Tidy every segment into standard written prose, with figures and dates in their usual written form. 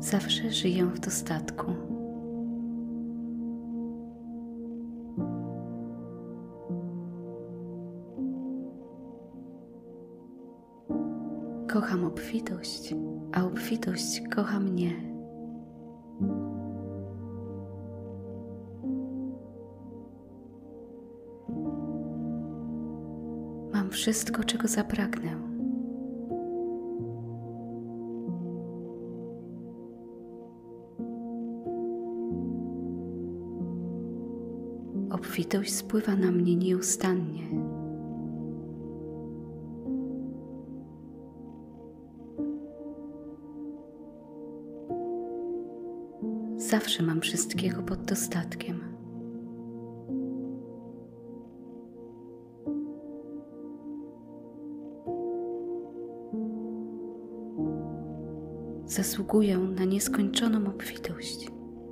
Zawsze żyję w dostatku. Kocham obfitość, a obfitość kocha mnie. Mam wszystko, czego zapragnę. Obfitość spływa na mnie nieustannie. Zawsze mam wszystkiego pod dostatkiem. Zasługuję na nieskończoną obfitość.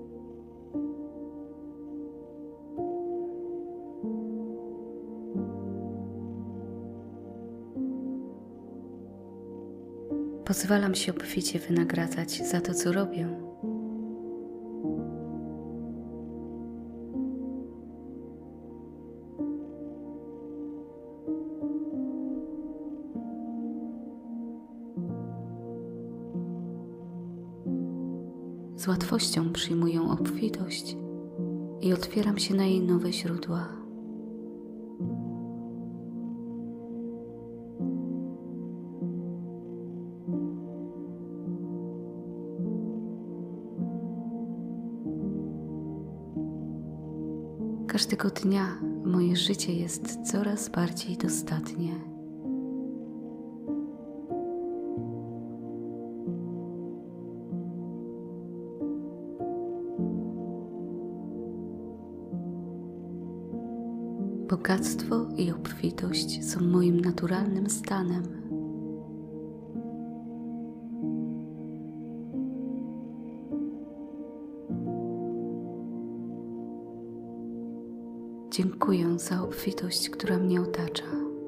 Pozwalam się obficie wynagradzać za to, co robię. Z łatwością przyjmuję obfitość i otwieram się na jej nowe źródła. Każdego dnia moje życie jest coraz bardziej dostatnie. Bogactwo i obfitość są moim naturalnym stanem. Dziękuję za obfitość, która mnie otacza.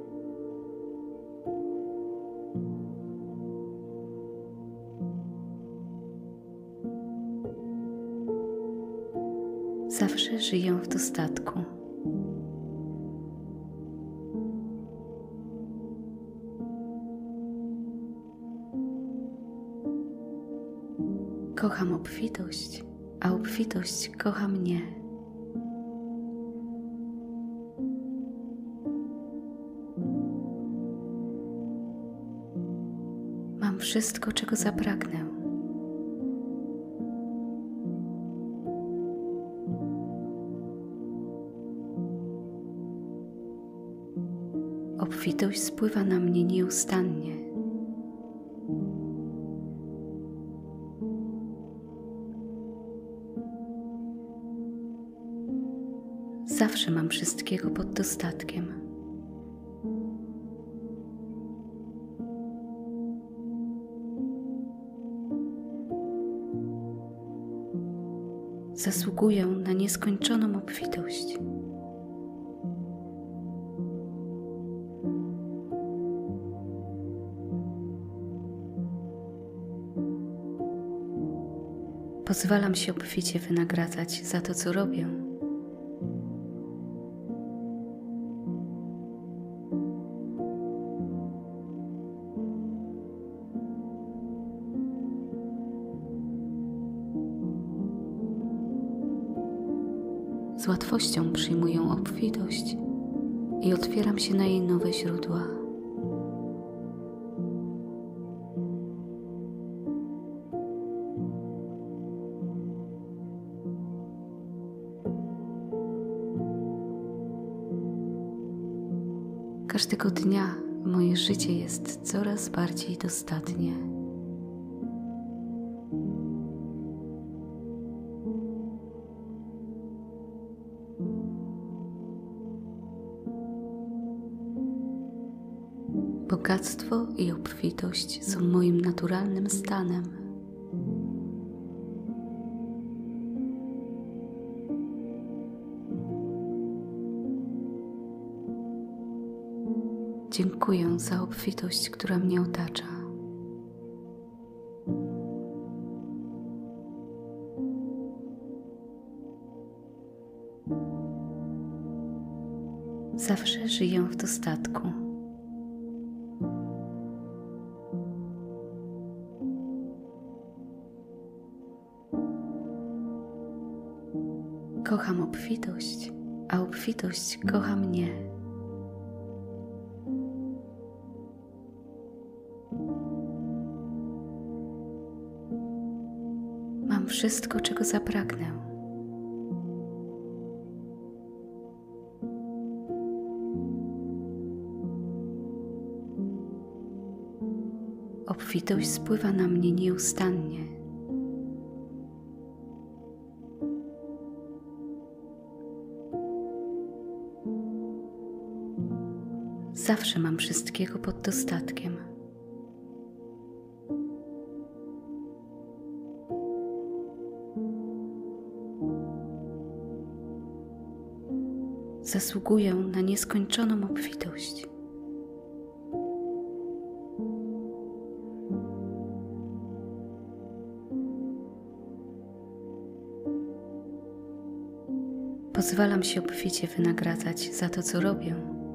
Zawsze żyję w dostatku. Kocham obfitość, a obfitość kocha mnie. Mam wszystko, czego zapragnę. Obfitość spływa na mnie nieustannie. Zawsze mam wszystkiego pod dostatkiem. Zasługuję na nieskończoną obfitość. Pozwalam się obficie wynagradzać za to, co robię. Z łatwością przyjmuję obfitość i otwieram się na jej nowe źródła. Każdego dnia moje życie jest coraz bardziej dostatnie. Bogactwo i obfitość są moim naturalnym stanem. Dziękuję za obfitość, która mnie otacza. Zawsze żyję w dostatku. Kocham obfitość, a obfitość kocha mnie. Mam wszystko, czego zapragnę. Obfitość spływa na mnie nieustannie. Zawsze mam wszystkiego pod dostatkiem. Zasługuję na nieskończoną obfitość. Pozwalam się obficie wynagradzać za to, co robię.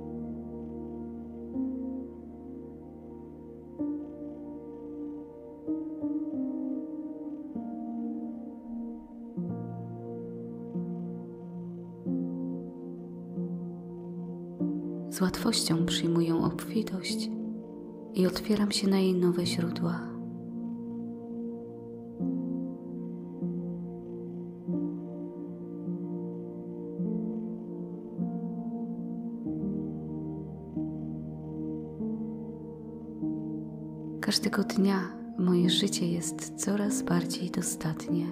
Z łatwością przyjmuję obfitość i otwieram się na jej nowe źródła. Każdego dnia moje życie jest coraz bardziej dostatnie.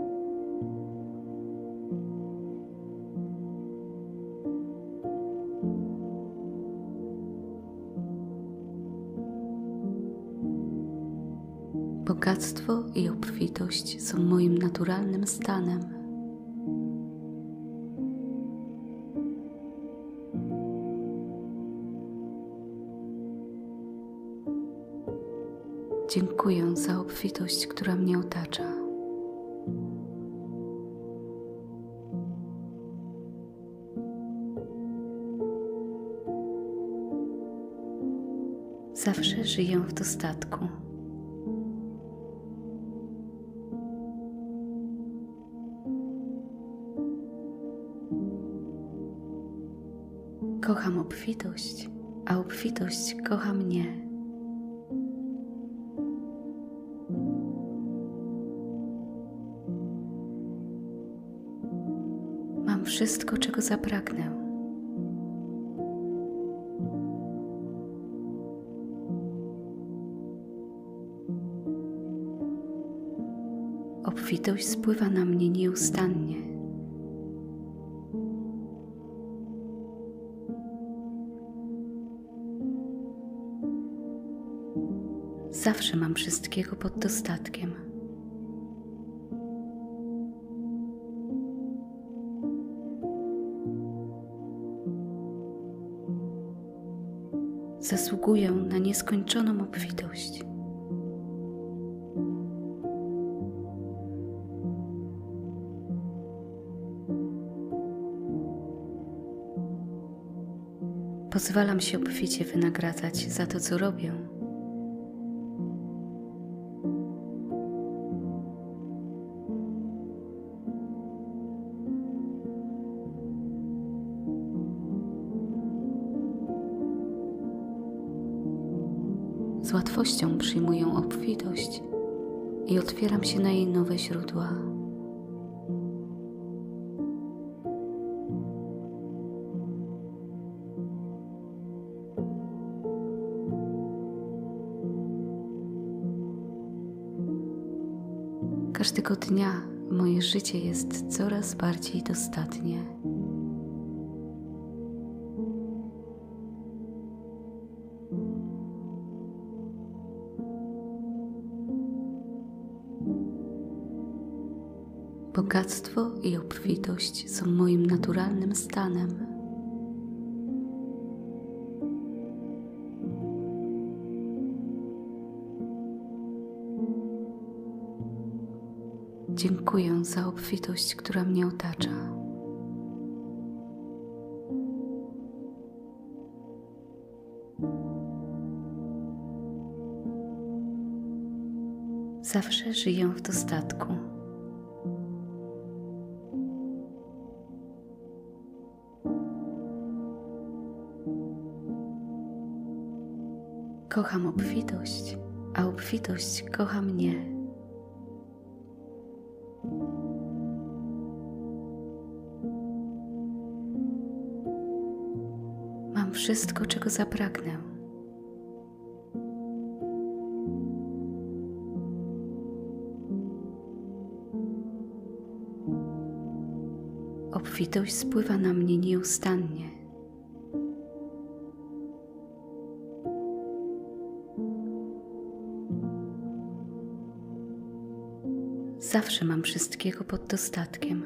Bogactwo i obfitość są moim naturalnym stanem. Dziękuję za obfitość, która mnie otacza. Zawsze żyję w dostatku. Kocham obfitość, a obfitość kocha mnie. Mam wszystko, czego zapragnę. Obfitość spływa na mnie nieustannie. Zawsze mam wszystkiego pod dostatkiem. Zasługuję na nieskończoną obfitość. Pozwalam się obficie wynagradzać za to, co robię. Z łatwością przyjmuję obfitość i otwieram się na jej nowe źródła. Każdego dnia moje życie jest coraz bardziej dostatnie. Bogactwo i obfitość są moim naturalnym stanem. Dziękuję za obfitość, która mnie otacza. Zawsze żyję w dostatku. Kocham obfitość, a obfitość kocha mnie. Mam wszystko, czego zapragnę. Obfitość spływa na mnie nieustannie. Zawsze mam wszystkiego pod dostatkiem.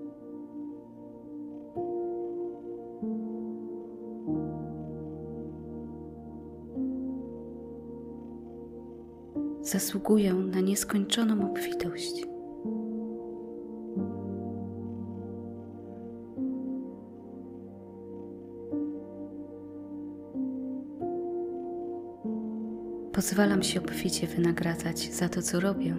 Zasługuję na nieskończoną obfitość. Pozwalam się obficie wynagradzać za to, co robię.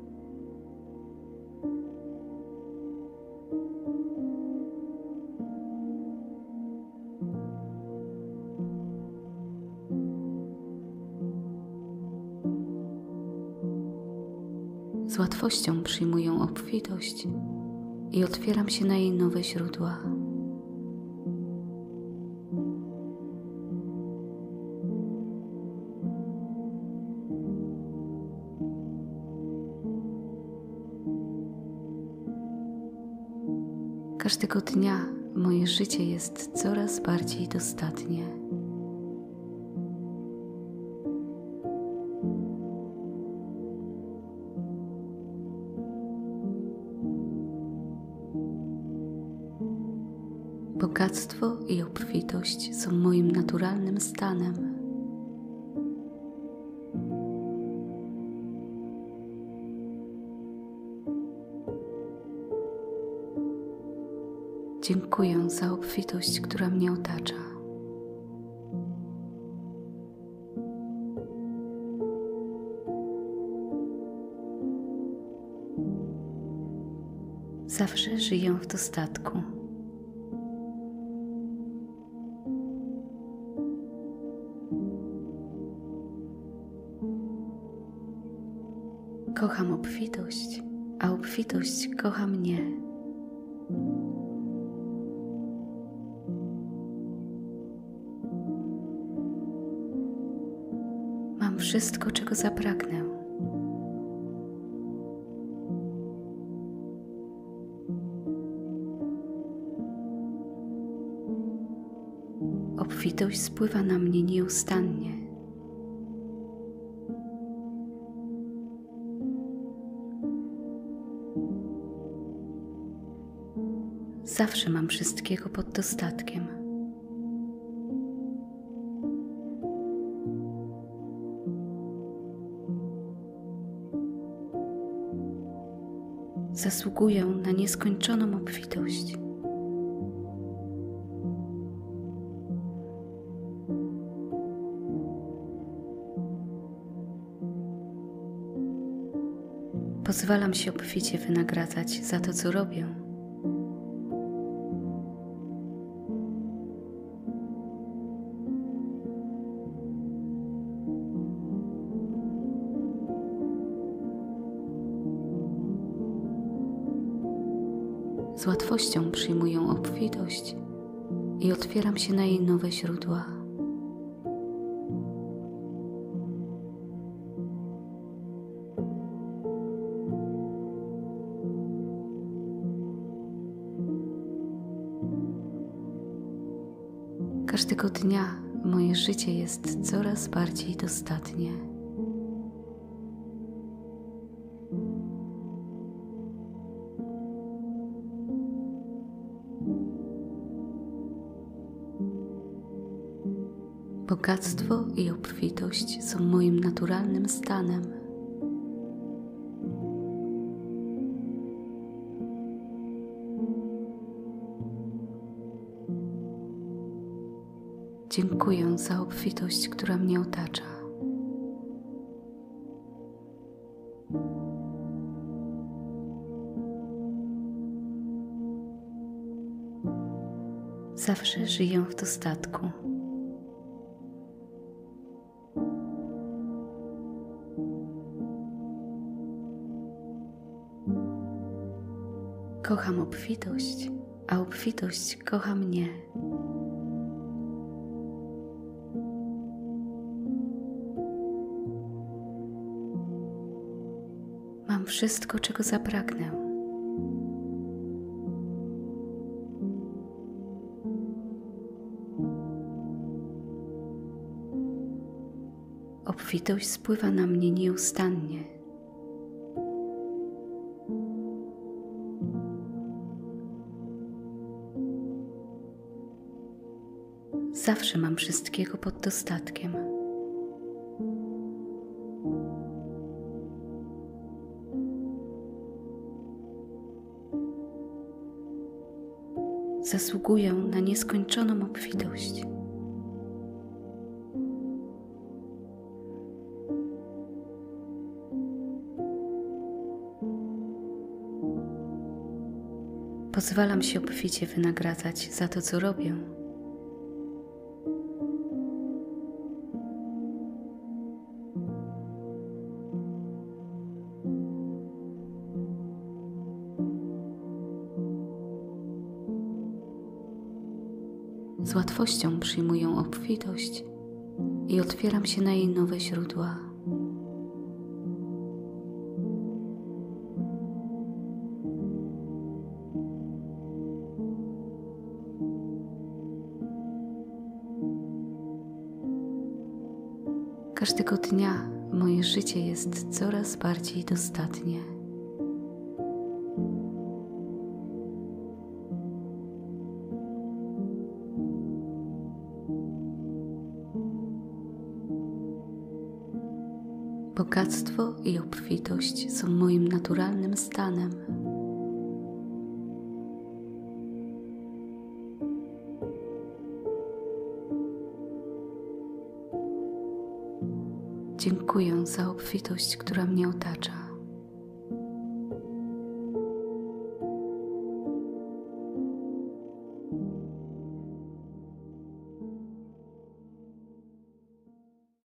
Z łatwością przyjmuję obfitość i otwieram się na jej nowe źródła. Każdego dnia moje życie jest coraz bardziej dostatnie. Bogactwo i obfitość są moim naturalnym stanem. Dziękuję za obfitość, która mnie otacza. Zawsze żyję w dostatku. Kocham obfitość, a obfitość kocha mnie. Mam wszystko, czego zapragnę. Obfitość spływa na mnie nieustannie. Zawsze mam wszystkiego pod dostatkiem. Zasługuję na nieskończoną obfitość. Pozwalam się obficie wynagradzać za to, co robię. Z łatwością przyjmuję obfitość i otwieram się na jej nowe źródła. Każdego dnia moje życie jest coraz bardziej dostatnie. Bogactwo i obfitość są moim naturalnym stanem. Dziękuję za obfitość, która mnie otacza. Zawsze żyję w dostatku. Kocham obfitość, a obfitość kocha mnie. Mam wszystko, czego zapragnę. Obfitość spływa na mnie nieustannie. Zawsze mam wszystkiego pod dostatkiem. Zasługuję na nieskończoną obfitość. Pozwalam się obficie wynagradzać za to, co robię. Z łatwością przyjmuję obfitość i otwieram się na jej nowe źródła. Każdego dnia moje życie jest coraz bardziej dostatnie. Bogactwo i obfitość są moim naturalnym stanem. Dziękuję za obfitość, która mnie otacza.